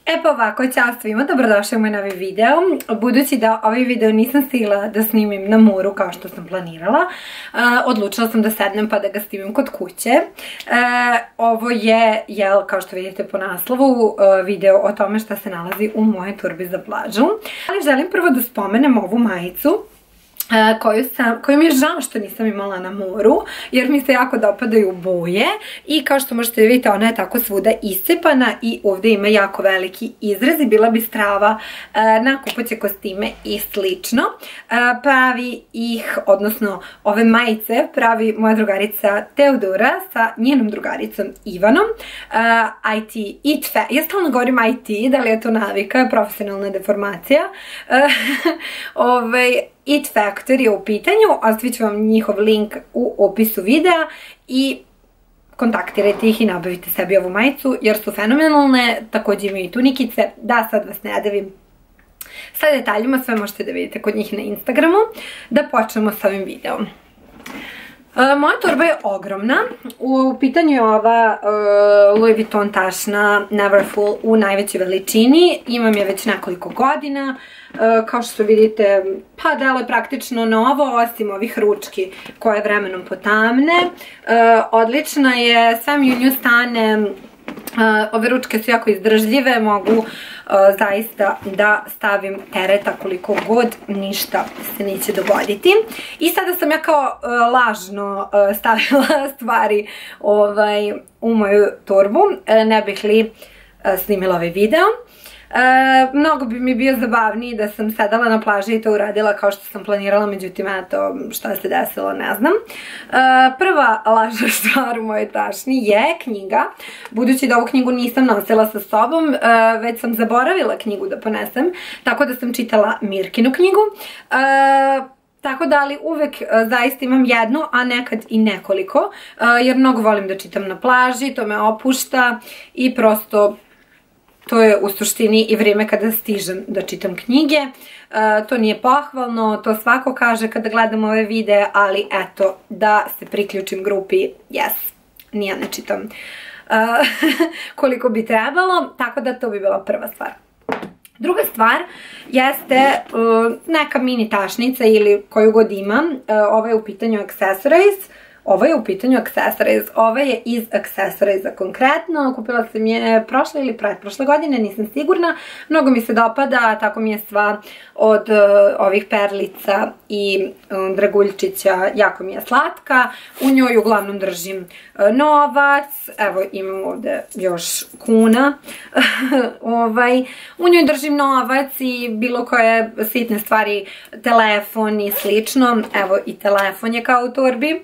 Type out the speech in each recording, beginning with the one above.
E pa ovako, ćao svima, dobrodošli u moj novi video. Budući da ovaj video nisam stigla da snimim na moru kao što sam planirala, odlučila sam da sednem pa da ga snimim kod kuće. Ovo je, kao što vidite po naslovu, video o tome šta se nalazi u mojoj torbi za plažu. Ali želim prvo da spomenem ovu majicu koju mi je žao što nisam imala na moru, jer mi se jako dopadaju boje i kao što možete vidjeti ona je tako svuda iscepana i ovdje ima jako veliki izrez i bila bi strava na kupaće kostime i slično. Pravi ih, odnosno ove majice pravi moja drugarica Teodora sa njenom drugaricom Ivanom. Ja stalno govorim IT, da li je to navika, profesionalna deformacija. It Factor je u pitanju, ostavit ću vam njihov link u opisu videa i kontaktirajte ih i nabavite sebi ovu majicu jer su fenomenalne, također imaju i tunikice, da sad vas ne davim sa detaljima, sve možete da vidite kod njih na Instagramu. Da počnemo s ovim videom. Moja torba je ogromna, u pitanju je ova Louis Vuitton tašna Neverfull u najvećoj veličini, imam je već nekoliko godina, kao što vidite pa delo je praktično novo osim ovih ručki koje vremenom potamne, odlična je, sve mi u nju stane. Ove ručke su jako izdržljive, mogu zaista da stavim tereta koliko god, ništa se neće dogoditi. I sada sam ja kao lažno stavila stvari u moju torbu, ne bih li snimila ovaj video. Mnogo bi mi bio zabavniji da sam sedala na plaži i to uradila kao što sam planirala, međutim eto šta se desilo ne znam. Prva lažna stvar u mojoj tašni je knjiga, budući da ovu knjigu nisam nosila sa sobom, već sam zaboravila knjigu da ponesem, tako da sam čitala Mirkinu knjigu. Tako da, ali uvek zaista imam jednu, a nekad i nekoliko, jer mnogo volim da čitam na plaži, to me opušta i prosto to je u suštini i vrijeme kada stižem da čitam knjige. To nije pohvalno, to svako kaže kada gledam ove videe, ali eto, da se priključim grupi, yes, nije ne čitam koliko bi trebalo, tako da to bi bila prva stvar. Druga stvar jeste neka mini tašnica ili koju god imam, ovo je u pitanju Accessorize. Ovo je u pitanju Accessorize, ovo je iz Accessorize konkretno, kupila sam je prošle ili pretprošle godine, nisam sigurna, mnogo mi se dopada, tako mi je sva od ovih perlica i draguljčića, jako mi je slatka, u njoj uglavnom držim novac, evo imam ovdje još kuna, u njoj držim novac i bilo koje sitne stvari, telefon i slično, evo i telefon je kao u torbi,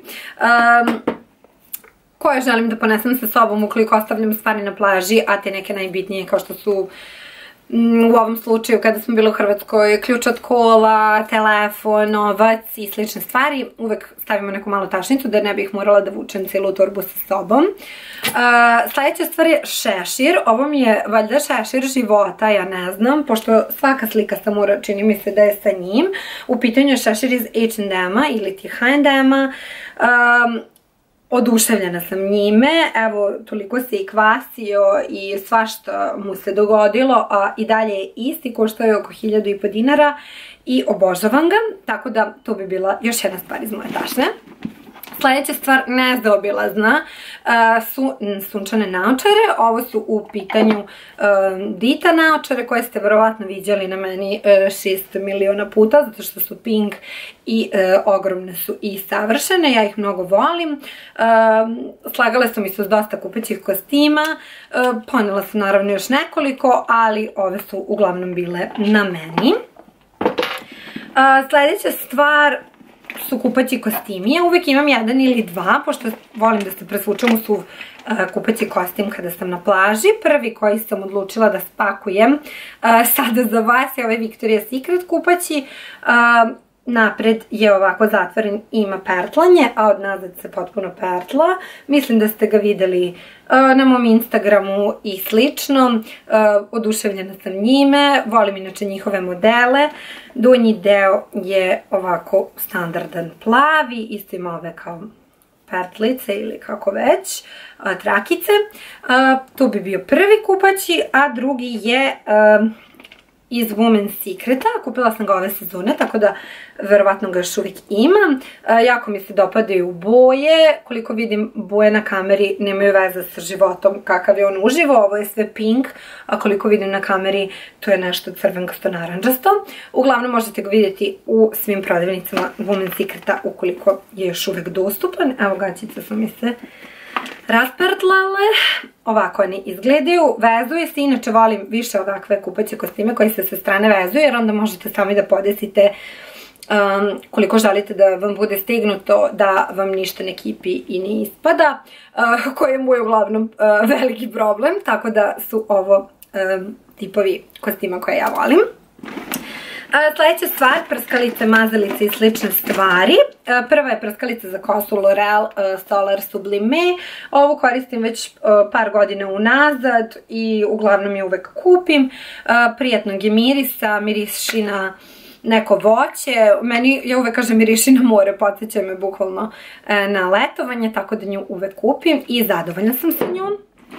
koje želim da ponesem sa sobom ukoliko ostavljam stvari na plaži, a te neke najbitnije kao što su u ovom slučaju kada smo bili u Hrvatskoj ključ od kola, telefon, novac i slične stvari, uvek stavimo neku malu tašnicu da ne bih morala da vučem cijelu torbu sa sobom. Sljedeća stvar je šešir, ovo mi je valjda šešir života, ja ne znam, pošto svaka slika sa mora čini mi se da je sa njim. U pitanju je šešir iz H&M-a ili ti H&M-a. Oduševljena sam njime, evo toliko se i kvasio i svašta mu se dogodilo, a i dalje je isti, koštao je oko 1500 dinara i obožavam ga, tako da to bi bila još jedna stvar iz moje tašne. Sljedeća stvar nezaobilazna su sunčane naočare, ovo su u pitanju Dita naočare koje ste verovatno viđali na meni 6 miliona puta zato što su pink i ogromne su i savršene, ja ih mnogo volim, slagale su mi se s dosta kupaćih kostima, ponela sam naravno još nekoliko, ali ove su uglavnom bile na meni. Sljedeća stvar su kupaći kostimi, ja uvijek imam jedan ili dva, pošto volim da se presvučem u suv kupaći kostim kada sam na plaži. Prvi koji sam odlučila da spakujem sada za vas je ovaj Victoria's Secret kupaći. Napred je ovako zatvoren, ima pertlanje, a od nazad se potpuno pertla. Mislim da ste ga vidjeli na mom Instagramu i slično. Oduševljena sam njime, volim inače njihove modele. Donji deo je ovako standardan plavi, isto ima ove kao pertlice ili kako već, trakice. To bi bio prvi kupaći, a drugi je iz Women's Secreta. Kupila sam ga ove sezone, tako da verovatno ga još uvijek imam. Jako mi se dopadaju boje. Koliko vidim, boje na kameri nemaju veze sa životom kakav je on uživo. Ovo je sve pink, a koliko vidim na kameri to je nešto crvenkasto naranđasto. Uglavnom možete ga vidjeti u svim prodavnicama Women's Secreta ukoliko je još uvijek dostupan. Evo, gaćice su mi se raspartlale. Ovako oni izgledaju, vezuje se, inače volim više ovakve kupaće kostime koji se sa strane vezuju, jer onda možete sami da podesite koliko želite da vam bude stignuto, da vam ništa ne kipi i ne ispada, koji je moj uglavnom veliki problem, tako da su ovo tipovi kostima koje ja volim. Sljedeća stvar, prskalice, mazalice i slične stvari. Prva je prskalica za kosu L'Oreal Solar Sublime. Ovu koristim već par godina unazad i uglavnom je uvek kupim. Prijatnog je mirisa, miriši na neko voće. Meni, ja uvek kažem, miriši na more, podsjeća me bukvalno na letovanje, tako da nju uvek kupim i zadovoljna sam sa njom.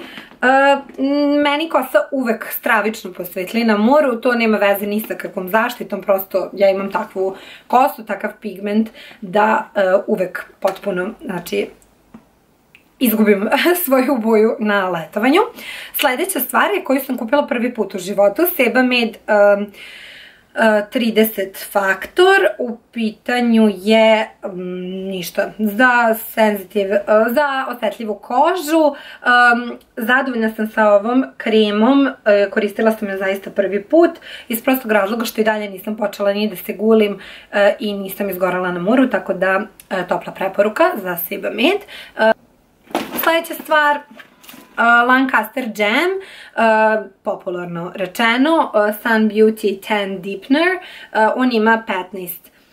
Meni kosa uvek stravično posvetli na moru, to nema veze ni sa kakvom zaštitom, prosto ja imam takvu kosu, takav pigment da uvek potpuno, znači, izgubim svoju boju na letovanju. Sljedeća stvar je koju sam kupila prvi put u životu, Sebamed 30 faktor, u pitanju je ništa za osjetljivu kožu. Zadovoljna sam sa ovom kremom, koristila sam je zaista prvi put iz prostog razloga što i dalje nisam počela ni da se gulim i nisam izgorala na moru, tako da topla preporuka za Sebamed. Sljedeća stvar, Lancaster Jam, popularno rečeno, Sun Beauty Tan Deepener. On ima 15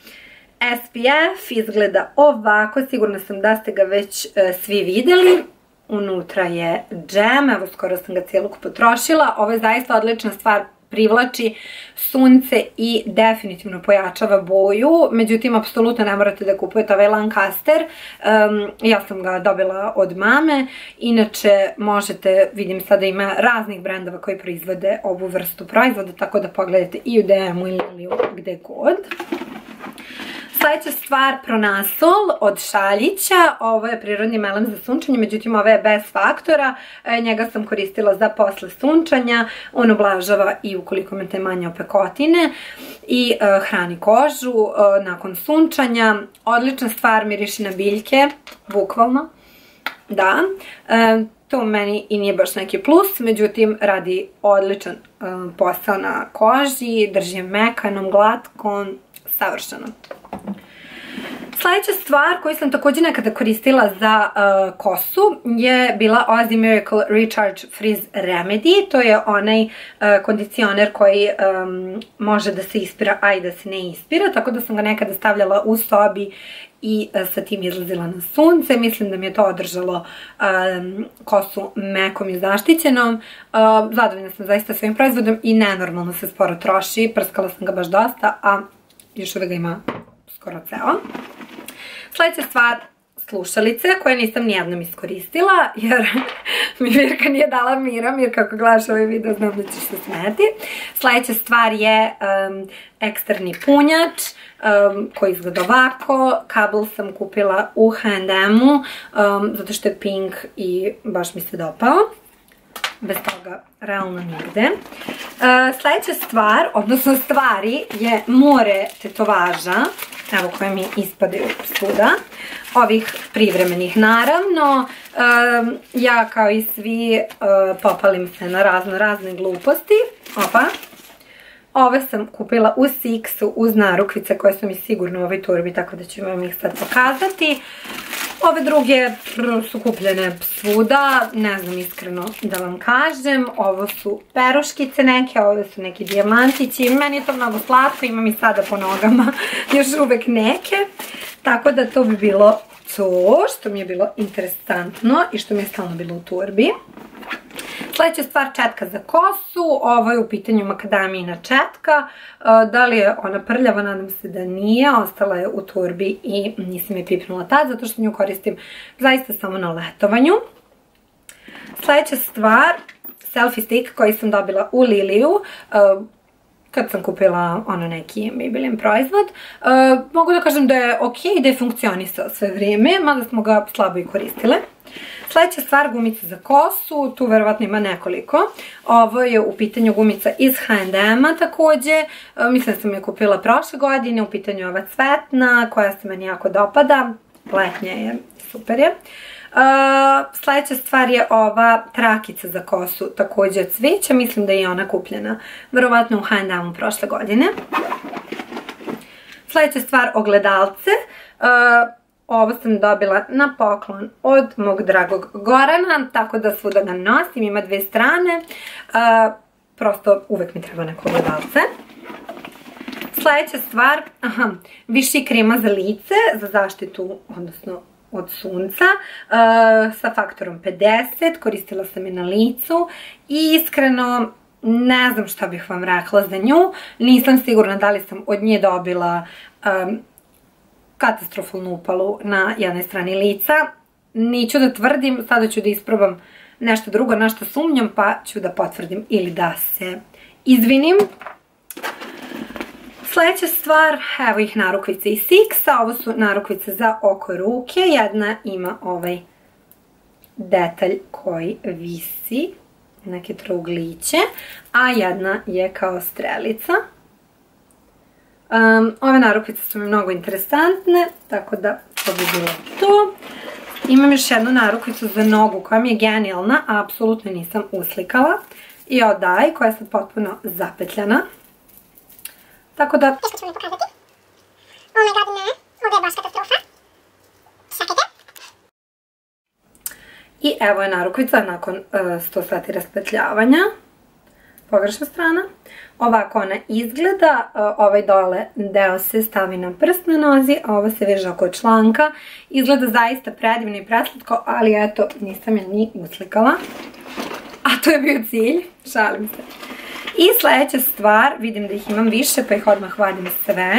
SPF, izgleda ovako, sigurna sam da ste ga već svi vidjeli. Unutra je džem, evo skoro sam ga cijelog potrošila. Ovo je zaista odlična stvar, privlači sunce i definitivno pojačava boju, međutim apsolutno ne morate da kupujete ovaj Lancaster, ja sam ga dobila od mame, inače možete, vidim sada ima raznih brendova koji proizvode ovu vrstu proizvoda, tako da pogledajte i u DM-u ili gde god. Sljedeća stvar, Pronasol od Šaljića, ovo je prirodni melem za sunčanje, međutim ovo je bez faktora, njega sam koristila za posle sunčanja, on ublažava i ukoliko imate manje opekotine i hrani kožu nakon sunčanja, odlična stvar, miriši na biljke, bukvalno, da. To meni i nije baš neki plus, međutim radi odličan posao na koži, drži je mekanom, glatkom, savršeno. Sljedeća stvar koju sam također nekada koristila za kosu je bila Aussie Miracle Recharge Frizz Remedy. To je onaj kondicioner koji može da se ispira, a i da se ne ispira, tako da sam ga nekada stavljala u sobi i sa tim izlazila na sunce. Mislim da mi je to održalo kosu mekom i zaštićenom. Zadovoljna sam zaista svojim proizvodom i nenormalno se sporo troši. Prskala sam ga baš dosta, a još uvijek ga ima skoro ceo. Sljedeća stvar, slušalice koje nisam nijednom iskoristila jer mi Mirka nije dala mira. Mirka, ako gledaš ovaj video znam da ćeš se smeti. Sljedeća stvar je eksterni punjač koji izgleda ovako. Kabel sam kupila u H&M-u zato što je pink i baš mi se dopao. Bez toga realno nigde. Sljedeća stvar, odnosno stvari, je more tetovaža, evo koje mi ispadaju svuda, ovih privremenih naravno. Ja kao i svi popalim se na razne gluposti. Opa. Ove sam kupila u Sixu uz narukvice koje su mi sigurno u ovoj turbi, tako da ću vam ih sad pokazati. Ove druge su kupljene svuda, ne znam iskreno da vam kažem. Ovo su peruškice neke, ove su neki dijamantići. Meni je to mnogo slatko, imam i sada po nogama još uvek neke. Tako da to bi bilo to što mi je bilo interesantno i što mi je stalno bilo u turbi. Sljedeća stvar, četka za kosu. Ovo je u pitanju makadamijina četka. Da li je ona prljava? Nadam se da nije. Ostala je u torbi i nisam je pipnula tad, zato što nju koristim zaista samo na letovanju. Sljedeća stvar, selfie stick koji sam dobila u Liliju kad sam kupila neki Maybelline proizvod. Mogu da kažem da je ok, da je funkcionisao sve vrijeme, mada smo ga slabo i koristile. Sljedeća stvar, gumica za kosu, tu verovatno ima nekoliko. Ovo je u pitanju gumica iz H&M-a također. Mislim da sam je kupila prošle godine, u pitanju je ova cvetna koja se meni jako dopada. Letnja je, super je. Sljedeća stvar je ova trakica za kosu, također od cvijeća, mislim da je ona kupljena verovatno u H&M-u prošle godine. Sljedeća stvar, ogledalce. Ovo sam dobila na poklon od mog dragog Gorana, tako da svuda ga nosim, ima dve strane. Prosto uvek mi treba neko ogledalce. Sljedeća stvar, viši krema za lice, za zaštitu, odnosno od sunca, sa faktorom 50, koristila sam je na licu i iskreno ne znam šta bih vam rekla za nju, nisam sigurna da li sam od nje dobila katastrofalnu upalu na jednoj strani lica. Neću da tvrdim, sada ću da isprobam nešto drugo na što sumnjam, pa ću da potvrdim ili da se izvinim. Sljedeća stvar, evo ih narukvice iz Sixa, ovo su narukvice za oko ruke, jedna ima ovaj detalj koji visi, neke trougliće, a jedna je kao strelica. Ove narukvice su mi mnogo interesantne, tako da to bi bilo to. Imam još jednu narukvicu za nogu koja mi je genijalna, a apsolutno nisam uslikala. I odaj, koja je sad potpuno zapetljana. Tako da... Teško ću mi pokazati. Oh my god, ne. Ovo je baš katastrofa. Čekajte. I evo je narukvica nakon 100 sati raspetljavanja. Pogrešna strana. Ovako ona izgleda. Ovaj dole deo se stavi na prst na nozi, a ovo se veže oko članka. Izgleda zaista predivno i preslatko, ali eto, nisam je ni uslikala. A to je bio cilj. Šalim se. I sljedeća stvar, vidim da ih imam više pa ih odmah vadim sve,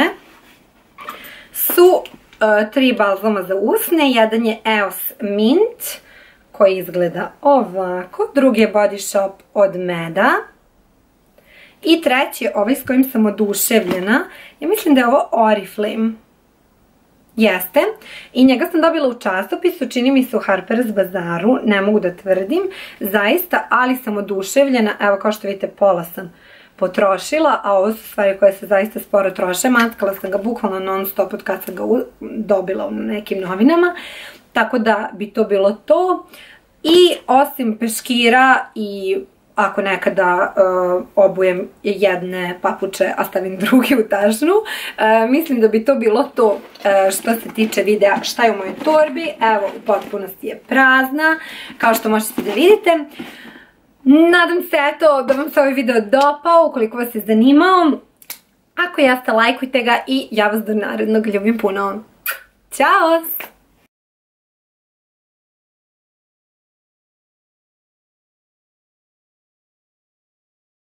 su 3 balzama za usne. Jedan je EOS Mint koji izgleda ovako, drugi je Body Shop od Meda i treći je ovaj s kojim sam oduševljena. Ja mislim da je ovo Oriflame. Jeste. I njega sam dobila u časopisu, čini mi se u Harper's Bazaru, ne mogu da tvrdim, zaista, ali sam oduševljena. Evo kao što vidite, pola sam potrošila, a ovo su stvari koje se zaista sporo troše. Matkala sam ga bukvalno non stop od kad sam ga dobila u nekim novinama, tako da bi to bilo to. I osim peškira i ako nekada obujem jedne papuče, a stavim druge u tašnu, mislim da bi to bilo to što se tiče videa šta je u mojoj torbi. Evo, u potpunosti je prazna, kao što možete da vidite. Nadam se eto da vam se ovaj video dopao, ukoliko vas je zanimao. Ako jeste, lajkujte ga i ja vas do narednog ljubim puno. Ćao!